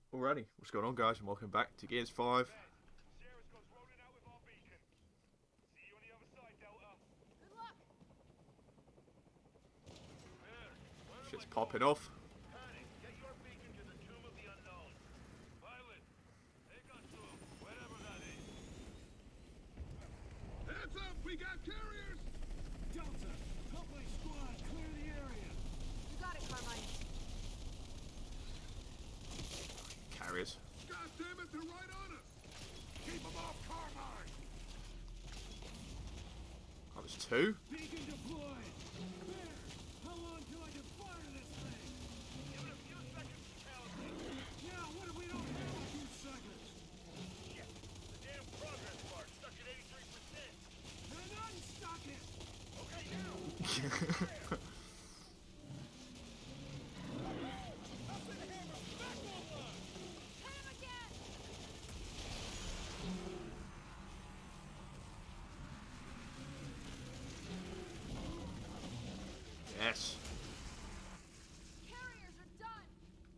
Alrighty, what's going on, guys, and welcome back to Gears 5. Sheriff goes rolling out with our beacon. See you on the other side, Delta. Good luck. Where am Shit's I popping going? off. Panic. Get your beacon to the Tomb of the Unknown. Pilot, take us to wherever that is. Heads up! We got carriers! Delta, company squad, clear the area. You got it, Carmine. Carriers. God damn it, they're right on us! Keep them off Carmine! Oh, there's two? Beacon deployed. There. How long till I can fire this thing? Give it a few seconds to calibrate. Yeah, what if we don't have a few seconds? Shit. The damn progress bar stuck at 83%. Then unstuck it. Okay, now. Hit him again! Yes. Carriers are done!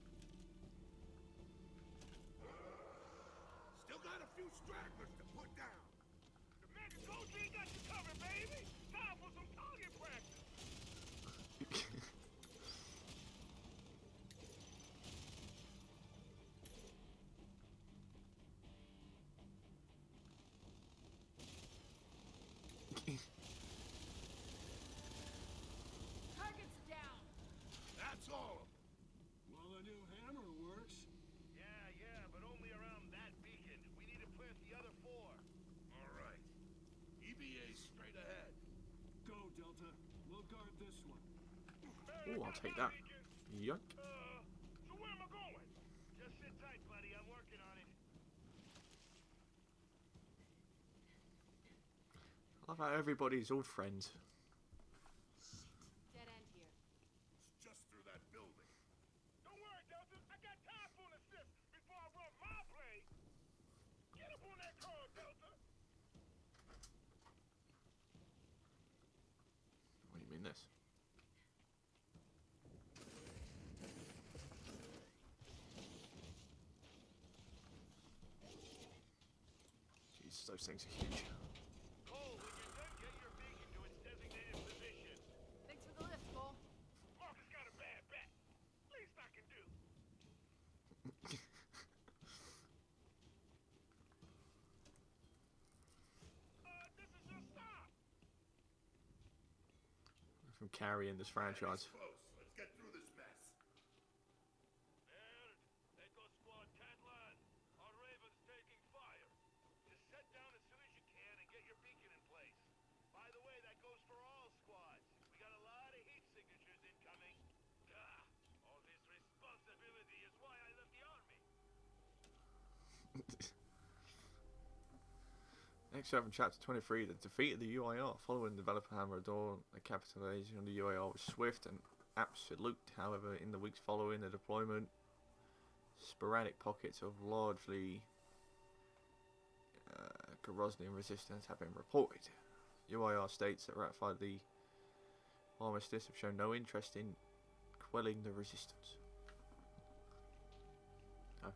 Still got a few stragglers to put down. The man soldier ain't got you covered, baby. Time for some target practice. Target's down! That's all of them. Well, the new hammer works. Yeah, but only around that beacon. We need to plant the other four. All right. EVA straight ahead. Go, Delta. We'll guard this one. Oh, I'll take that. Yoink. So where am I going? Just sit tight, buddy. I'm working on it. I love how everybody's all friends. Dead end here. It's just through that building. Don't worry, Delta. I got time for an assist before I run my play. Get up on that car, Delta. What do you mean this? Jesus, those things are huge. Cole, when you're done, get your beacon to its designated position. Thanks for the lift, Cole. Marcus got a bad back. Least I can do. This is your stop. From carrying this franchise. Close. Let's get through this mess. Echo Squad Catline. Our Raven's taking fire. Just set down as soon as you can and get your beacon in place. By the way, that goes for all squads. We got a lot of heat signatures incoming. All this responsibility is why I left the army. Next up in Chapter 23, the defeat of the UIR. Following developer Hammer Dawn, the capitalization of the UIR was swift and absolute. However, in the weeks following the deployment, sporadic pockets of largely Grozny resistance have been reported. UIR states that ratified the armistice have shown no interest in quelling the resistance. Oh.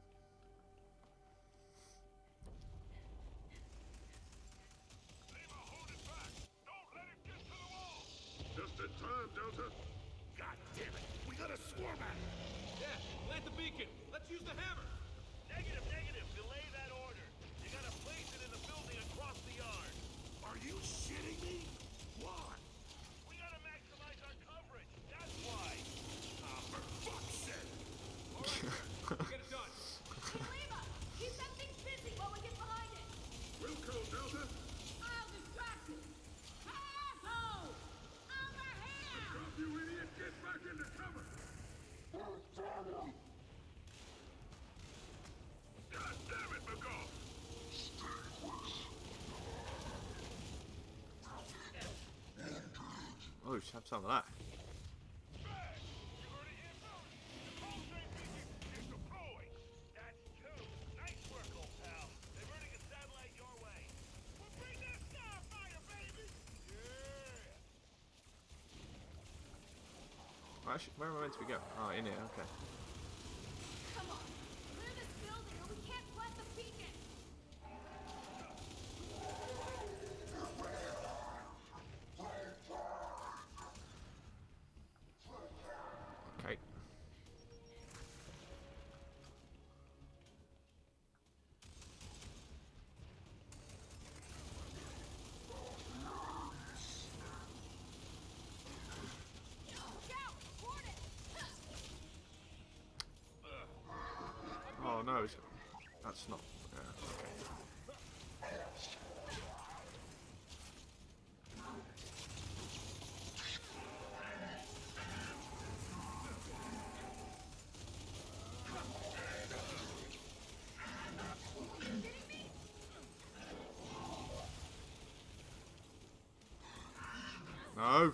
Lima, hold it back. Don't let it get to the wall. Just in time, Delta. God damn it. We got a swarm at it. Yeah, plant the beacon. Let's use the hammer. Negative. Delay that order. You gotta place it in the building across the yard. Are you shitting me? Why? We gotta maximize our coverage. That's why. Ah, for fuck's sake. All right, get it done. Hey, Lima! Keep that thing busy while we get behind it! Wilco, Delta. I'll distract it! Asshole! Over here! Drop, you idiot. Get back into cover. God damn it, McGough! Oh, just have some of that. Bang! You heard it here first. The cold train beacon is deployed. That's two. Nice work, old pal. Diverting a satellite your way. We'll bring that starfire, baby! Yeah! Where am I meant to be going? Oh, in here, okay. Come on! Clear this no, that's not. Okay. No.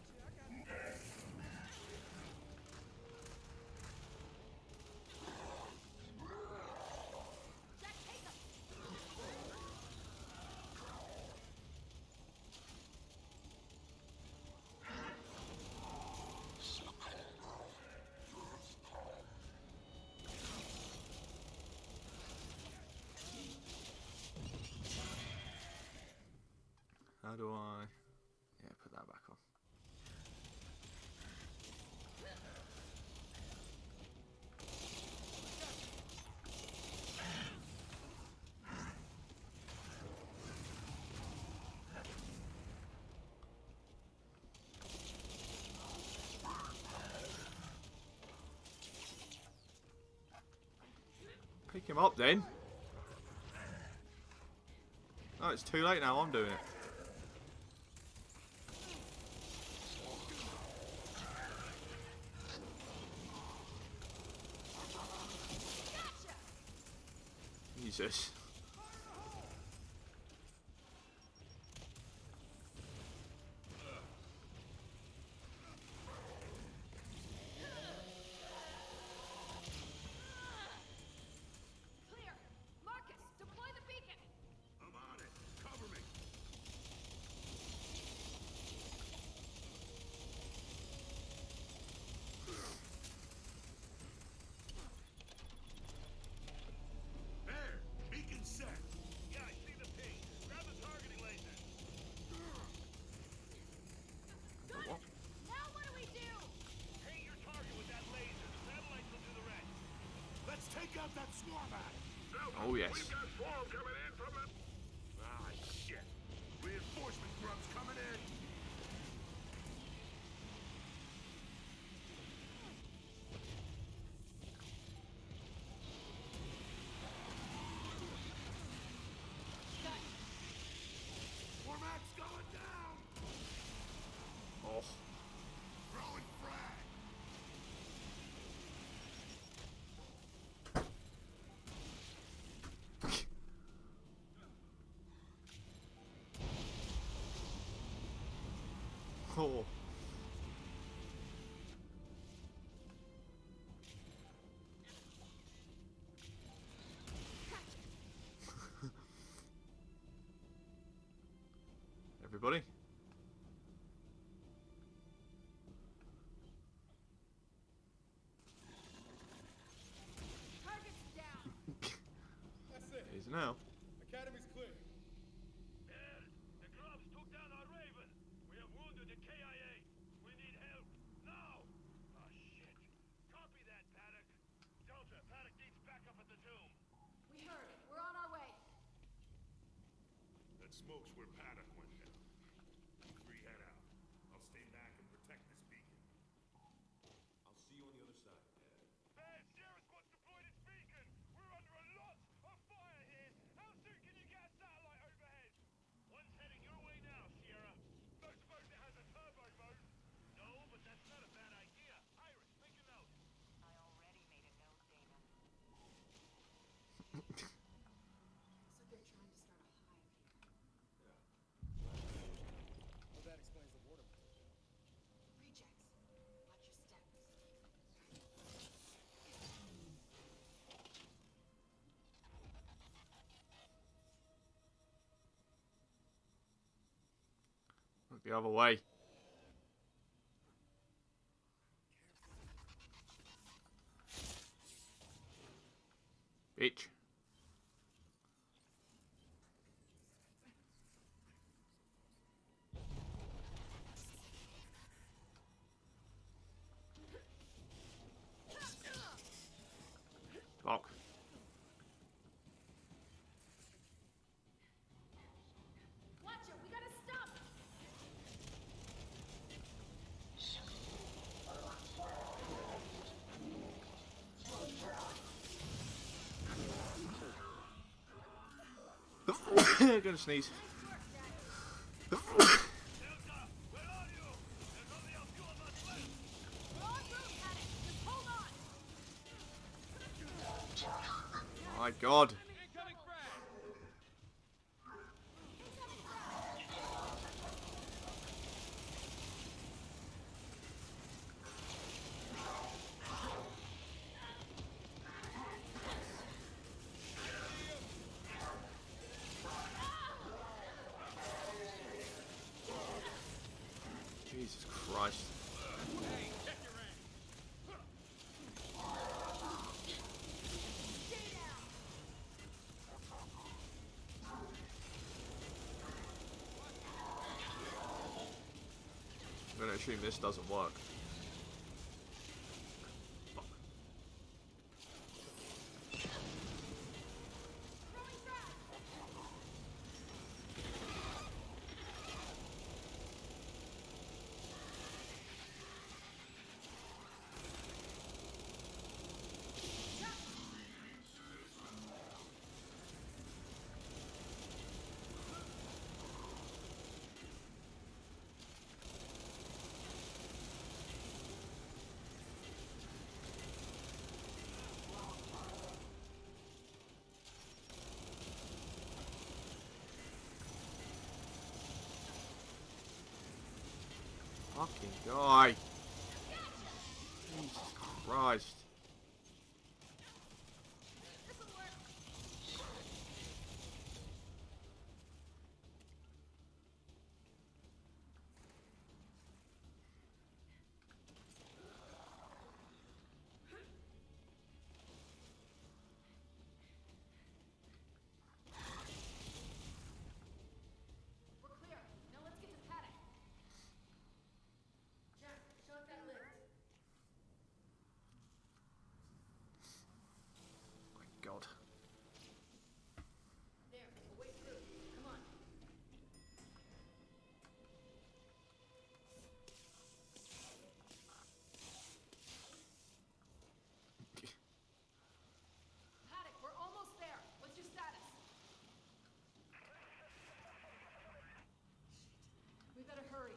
How do I? Yeah, put that back on. Pick him up then. Oh, it's too late now. I'm doing it. Jesus. Clear. Marcus, deploy the beacon. I'm on it. Cover me. There. Beacon set. Yeah, I see the ping. Grab the targeting laser. Good. Now what do we do? Paint your target with that laser. The satellites will do the rest. Let's take out that swarm eye. Oh yes. We've got swarm coming in from the... Ah, shit. Reinforcement grubs coming in. Swarmax going down. Oh. Throwing frag. Oh. Everybody. Target's down. That's it. Here's now. Academy's clear. Ed, the grubs took down our Raven. We have wounded the KIA. We need help. Now! Oh, shit. Copy that, Paddock. Delta, Paddock needs backup at the tomb. We heard. We're on our way. That smoke's where Paddock went down. You three head out. I'll stay back and protect this beacon. I'll see you on the other side. Ed, Sierra Squad's deployed its beacon. We're under a lot of fire here. How soon can you get a satellite overhead? One's heading your way now, Sierra. Don't suppose it has a turbo mode? No, but that's not a bad idea. Iris, make a note. I already made a note, Dana. So they're trying to start a hive here. Well, that explains the water. Rejects. Watch your steps. Look the other way. Bitch. Block. Watch it. We gotta stop. Gonna sneeze. Delta, where are you? There's only a few of us left. We're en route, Paddock. Just hold on. My God. Incoming frag! Jesus Christ. Hey, check your rank! Stay down. I'm gonna assume this doesn't work. Fuck. Throwing trash. Fucking die. Jesus Christ. This'll work. We're clear. Now let's get to Paddock. Jack, shut that lift. My God. There, we'll wait through. Come on. Paddock, we're almost there. What's your status? We better hurry.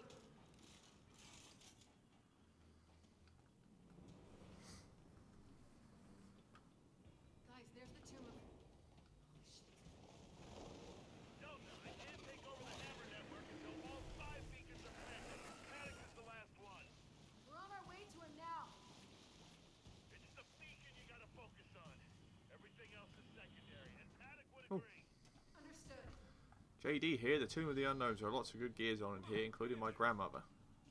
Guys, there's the tomb of... Holy shit. Delta, I can't take over the Hammer network until all 5 beacons are connected. Paddock is the last one. We're on our way to him now. It's the beacon you gotta focus on. Everything else is secondary, and Paddock would Oh. agree. Understood. JD here, the Tomb of the Unknowns. There are lots of good gears on it here, including my grandmother.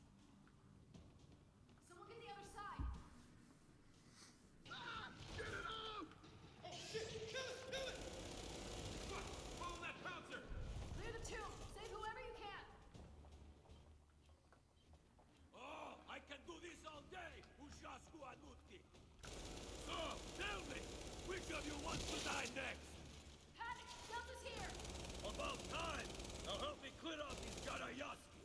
Someone get the other side. Follow that pouncer! Clear the tomb. Save whoever you can. Oh, I can do this all day, Ushasku Anutki! So, tell me, which of you wants to die next? Paddock, Delta's here. About time! Now help me clear out these Garayaski!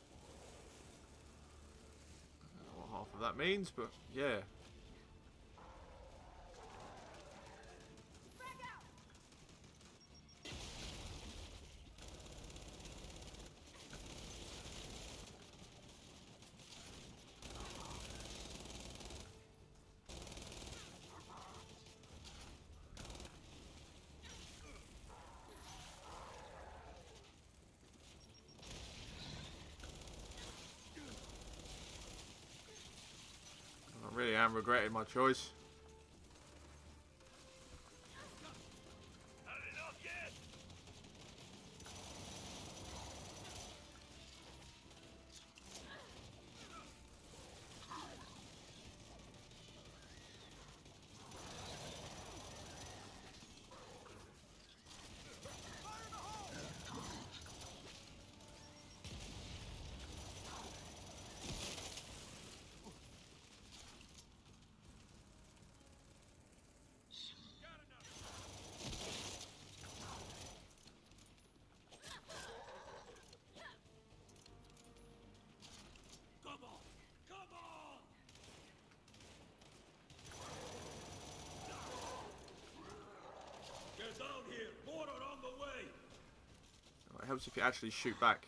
I don't know what half of that means, but yeah. Frag out. I really am regretting my choice. Not enough yet. It helps if you actually shoot back.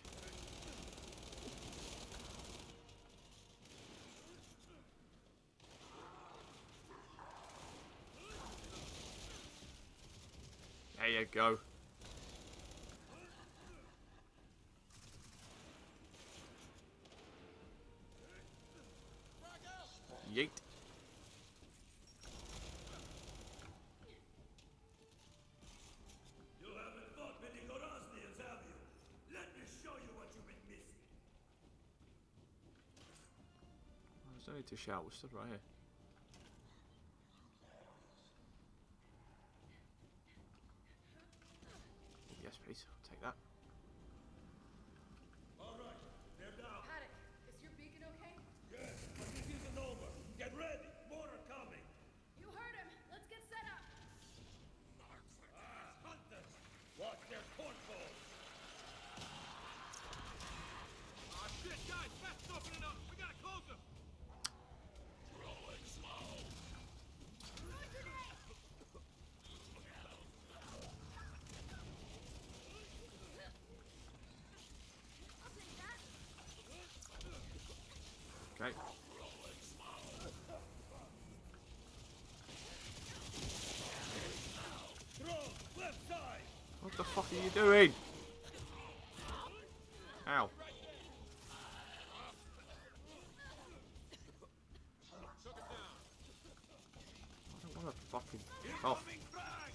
There you go. Yeet. You haven't fought many Gorosnians, have you? Let me show you what you've been missing. There's no need to shout. We're stood right here. Yes, please. I'll take that. All right, they're down. Paddock, is your beacon okay? Yes, but this isn't over. Get ready. More are coming. You heard him. Let's get set up. Hunters! Watch their portholes! Ah, shit, guys, fast opening up. We gotta close them. Rolling slow! I'll take that. Okay. Throw! Left side! What the fuck are you doing? Ow. I don't want to fucking off. Incoming frag!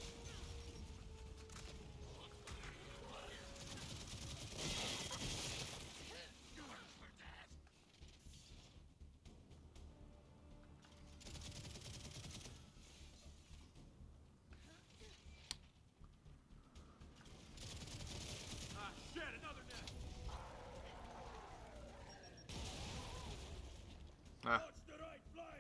Ah, shit, another net. Ah, Watch the right flank!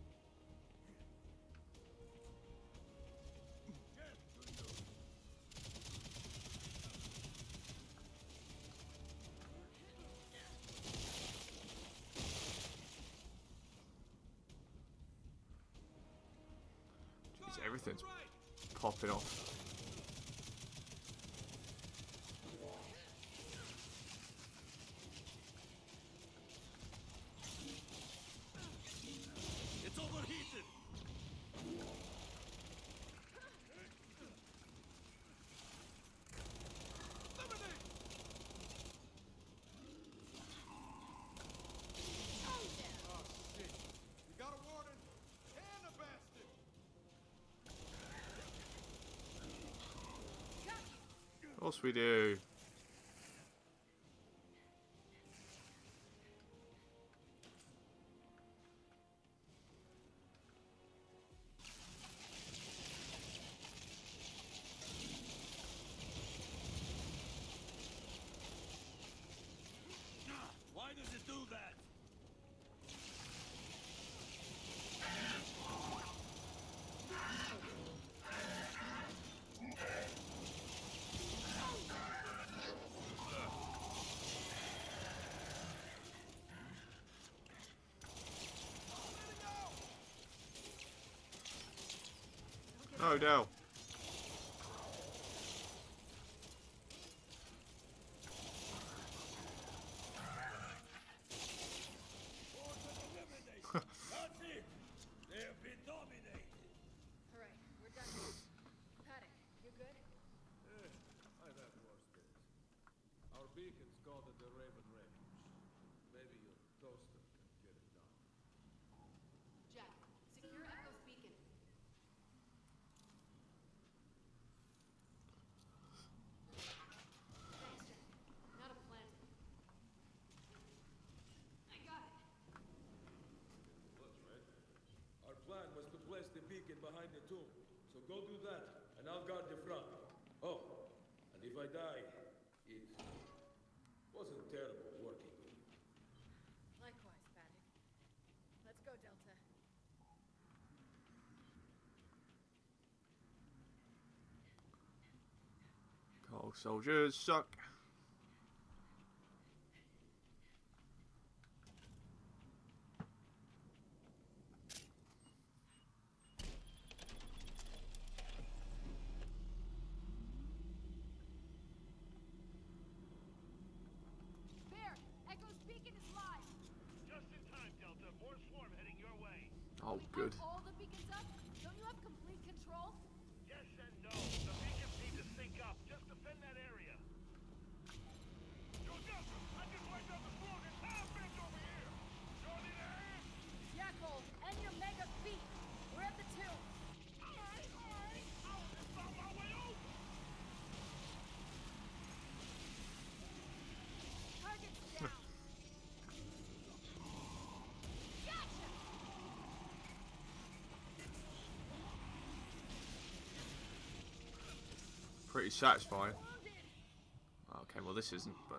jeez, everything's Right. popping off. It's overheated! Eliminate. Oh, shit. We got a warden and a bastard. Of course we do. Why does it do that? Oh no. That's it! They have been dominated! All right, we're done. Paddock, you good? I've had worse days. Our beacon's called at the Raven Refuge. Maybe your toaster can get it done. Jack, secure Echo's beacon. Thanks, Jack. Now to plant it. I got it. That's right. Our plan was to place the beacon behind the tomb. So go do that, and I'll guard the front. Oh, and if I die, it wasn't terrible working with you. Likewise, Paddock. Let's go, Delta. Cold soldiers suck. pretty satisfying. Okay, well this isn't, but...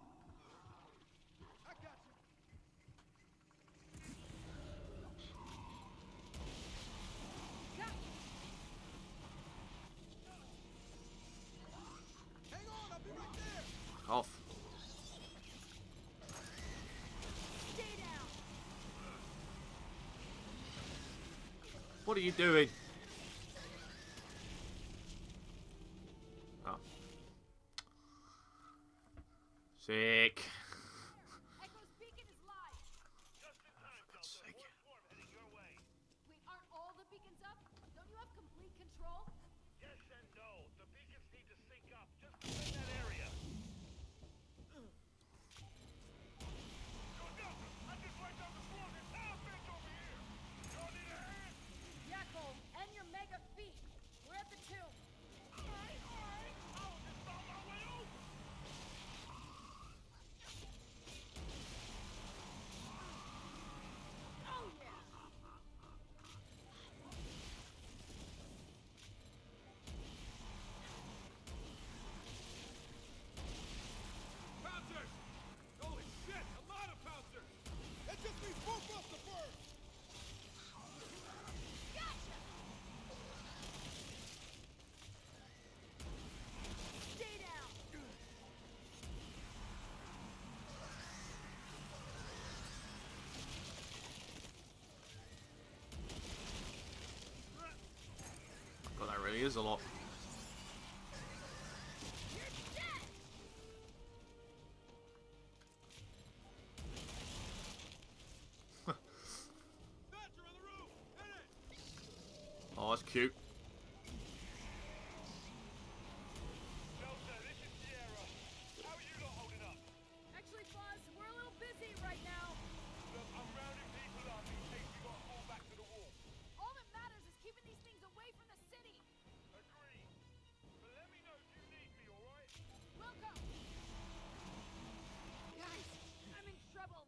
Off. What are you doing? Oh. Sick. Echo's beacon is live. Just in time, God's Delta. sake. More swarm heading your way. Wait, aren't all the beacons up? Don't you have complete control? Yes and no. The beacons need to sync up. Just defend that area. Yo, Delta, I just wiped out the swarm. There's power bench over here. Y'all need a hand? Yeah, Cole, and your mega feet. We're at the tomb. All right. I'll just found my way over. Oh yeah. Pouncers! Holy shit, a lot of pouncers! That just means more buster birds! Gotcha. Stay down. God, that really is a lot. You're dead. Thatcher on the roof! Hit it! Oh, that's cute. Delta, this is Sierra. How are you lot holding up? Actually, Fuzz, we're a little busy right now. Look, I'm rounding people up in case we got to fall back to the wall. All that matters is keeping these things away from the city. Agreed. But let me know if you need me, alright? Welcome. Guys, I'm in trouble.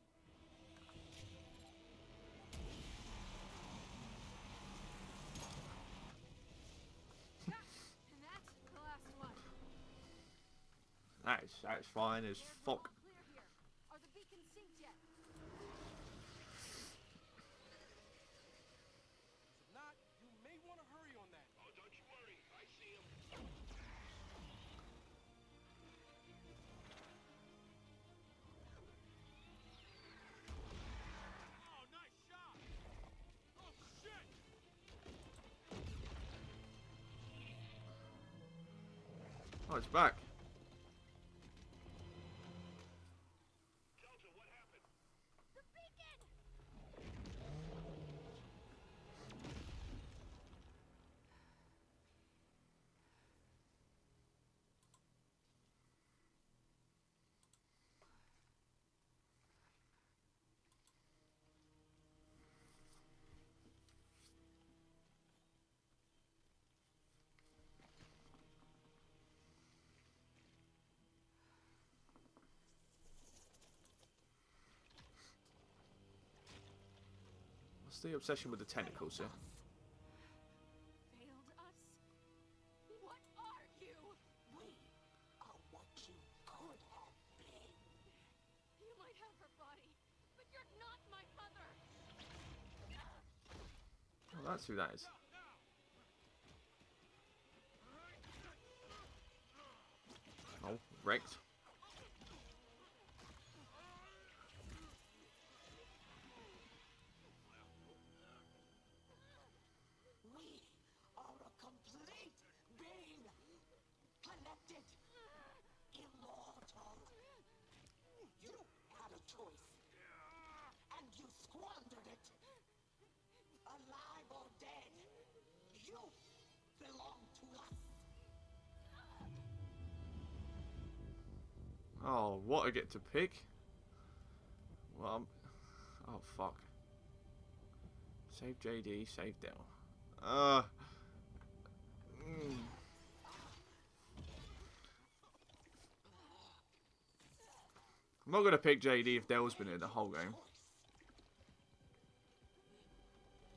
Ha, and that's the last one. That is satisfying as We're fuck. all clear here. Are the beacons synced yet? If not, you may want to hurry on that. Oh, don't you worry. I see him. Oh, nice shot! Oh, shit! Oh, it's back. Delta, what happened? The beacon! What's the obsession with the tentacles here? Failed us? What are you? We are what you could have been. You might have her body, but you're not my mother. Oh, that's who that is. Oh, wrecked. We are a complete being. Connected. Immortal. You had a choice. And you squandered it. Alive or dead. You belong to us. Oh, what I get to pick? Well, oh fuck. Save JD, save Dell. I'm not gonna pick JD if Dell's been in the whole game.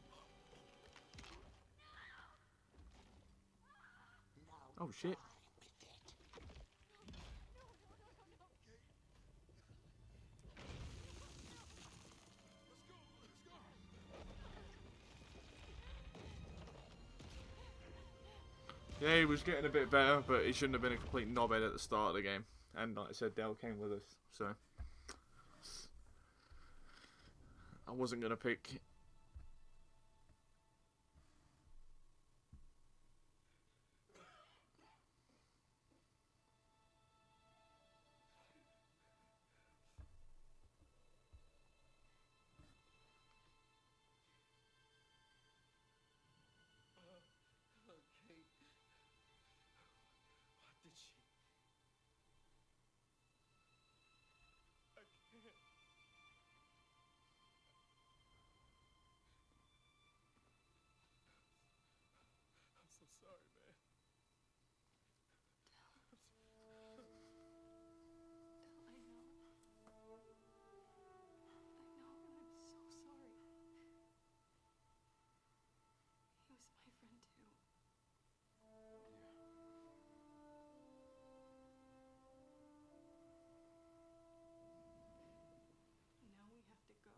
Oh shit. Yeah, he was getting a bit better, but he shouldn't have been a complete knobhead at the start of the game. And like I said, Dell came with us, so I wasn't gonna pick. Okay. What did she? I can't. I'm so sorry, man. I know. And I'm so sorry. He was my friend too. Now we have to go.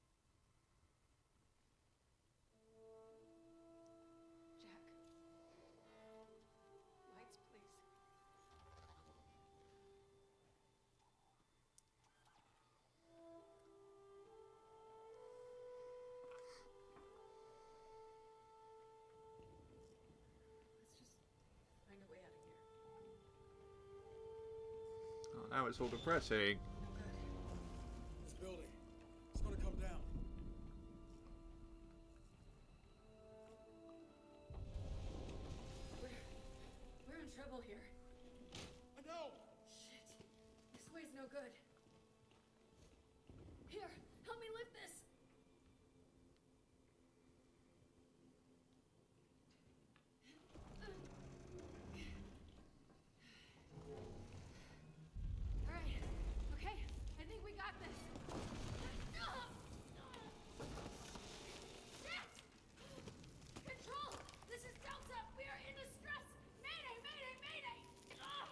Jack. Lights, please. Let's just find a way out of here. Oh, now it's all depressing. This building, it's gonna come down. We're in trouble here. I know. Shit. This way's no good. Here, help me lift this. All right. Okay. I think we got this. Shit! Control! This is Delta! We are in distress! Mayday! Mayday! Mayday! No!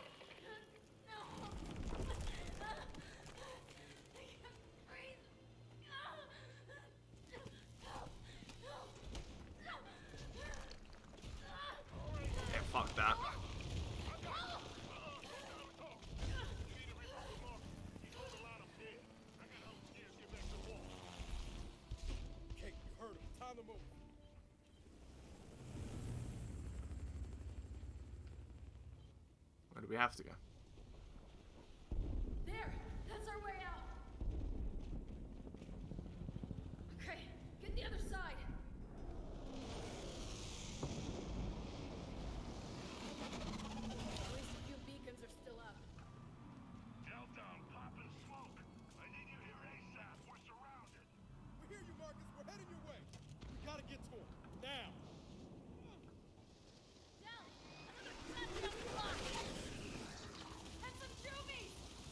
I can't breathe! Yeah, fuck that. Kate, you heard him. Time to move. Where do we have to go? There! That's our way out! Okay, get the other side! At least a few beacons are still up. Delta, I'm popping smoke. I need you here ASAP. We're surrounded. We hear you, Marcus. We're heading your way. We gotta get to him. Now. Down! Another cat on the block! And some juvies!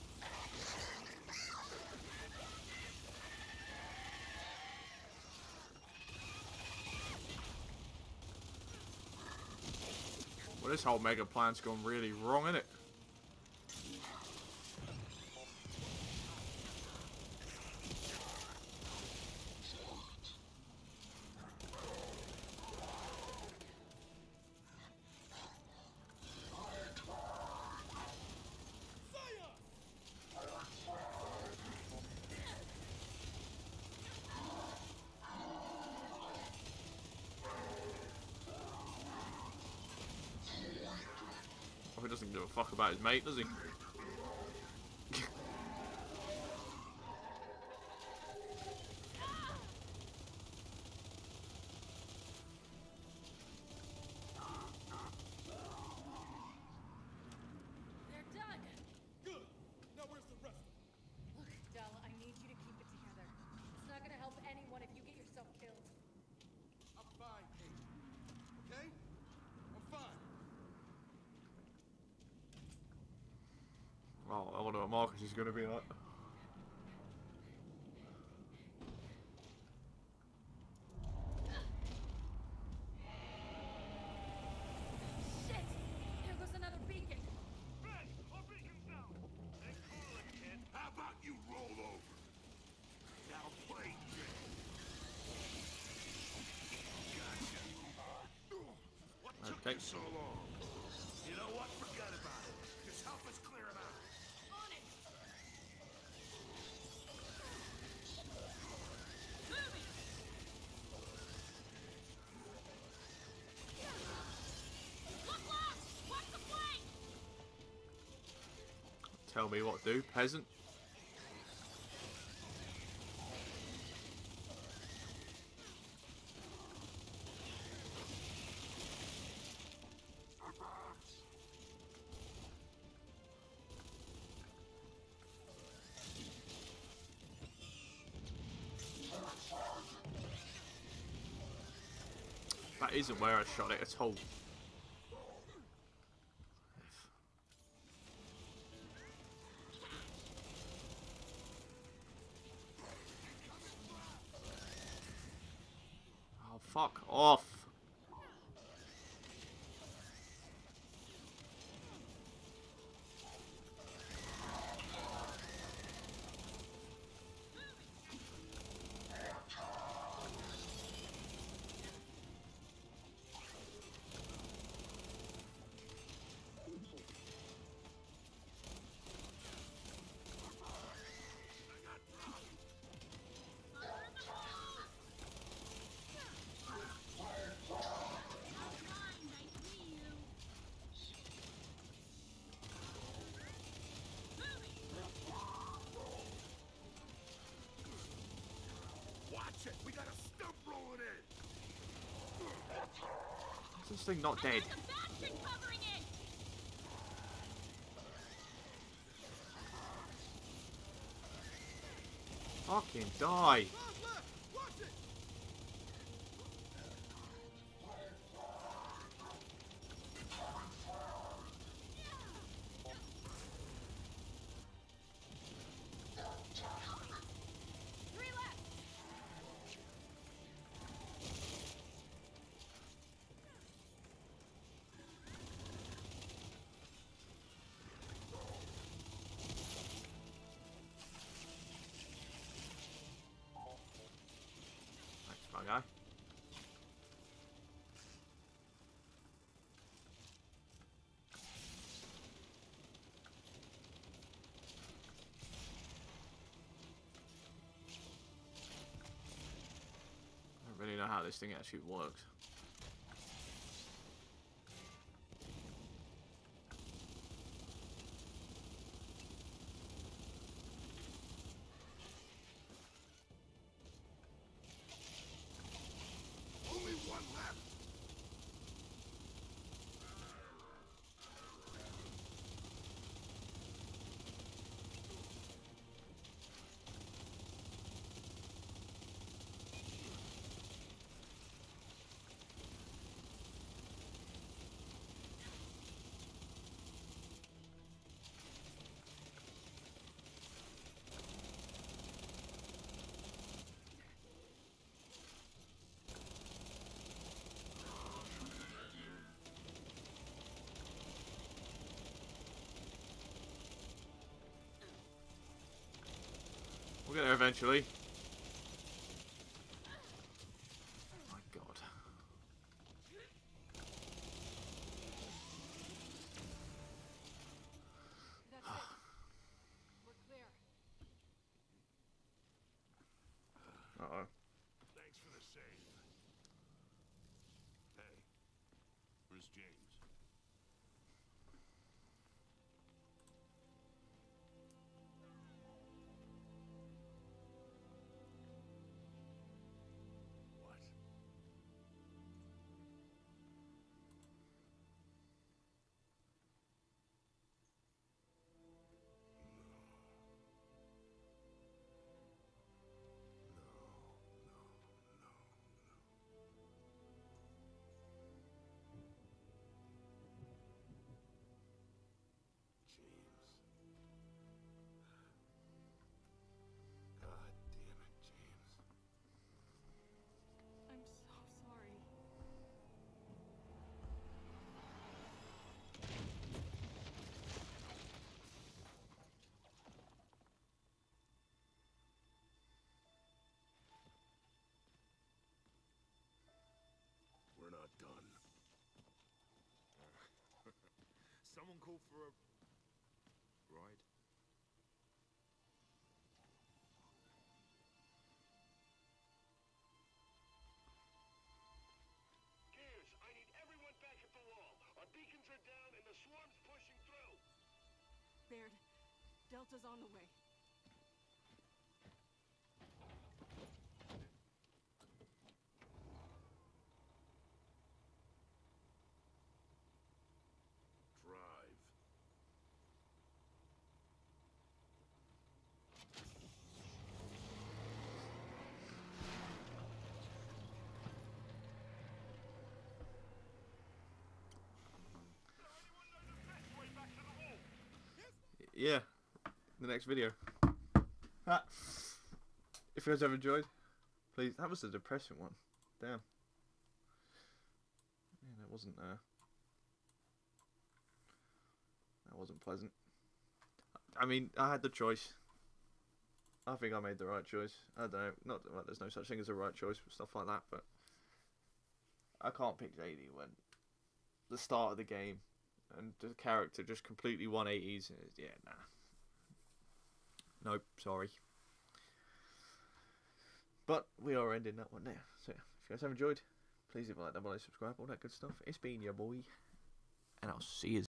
Well, this whole mega plan's gone really wrong, isn't it? Oh, he doesn't give a fuck about his mate, does he? They're done! Good. Now where's the rest of them? Look, Del, I need you to keep it together. It's not gonna help anyone if you get yourself killed. I'm fine, Kate. Okay? I'm fine. Oh, I wonder what Marcus is going to be like. Shit! Here goes another beacon! Ben, our beacon's down. They call it, kid. How about you roll over? Now play dead. Gotcha. What took Okay. So long. You know what? Forget about it. Just help us clear him out. On it! Moving! Look left! Watch the flank! Tell me what to do, peasant. That isn't where I shot it at all. Oh, fuck off. Watch it. We got a stump rolling in. Is this thing not dead? The bastion covering it! Fucking die. Three left! Thanks, my guy. I don't really know how this thing actually works. Only one left. We'll get there eventually. My God. That's it. We're clear. Uh-oh. Thanks for the save. Hey, where's James? Someone call for a ride. Gears, I need everyone back at the wall. Our beacons are down and the swarm's pushing through. Baird, Delta's on the way. Drive. Yeah, the next video. Ah. If you guys have enjoyed, please. That was a depressing one. Damn. Yeah, that wasn't pleasant. I mean, I had the choice. I think I made the right choice. I don't know. Not well, there's no such thing as a right choice for stuff like that, but I can't pick JD when the start of the game and the character just completely 180s. Yeah, nah. Nope, sorry. But we are ending that one now. So if you guys have enjoyed, please hit like, double like, subscribe, all that good stuff. It's been your boy, and I'll see you.